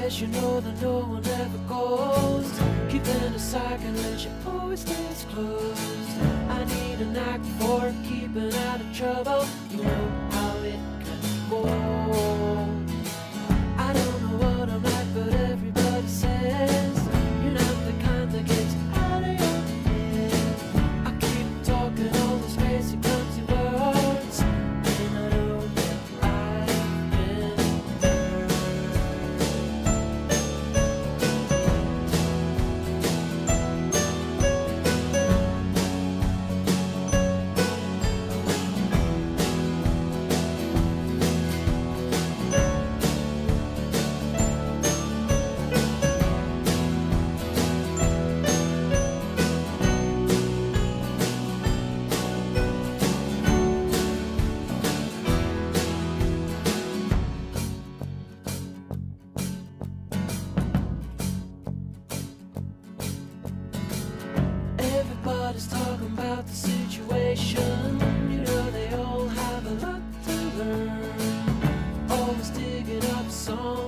guess you know that no one ever goes. Keeping a cycle and she always stays closed. I need a knack for keeping out of trouble. You know how it can go. I don't know what I'm like, but everybody says you're not the kind that gets out of your head. I keep talking all these basic empty words, and I know that I've been everybody's talking about the situation. You know they all have a lot to learn. Always digging up songs.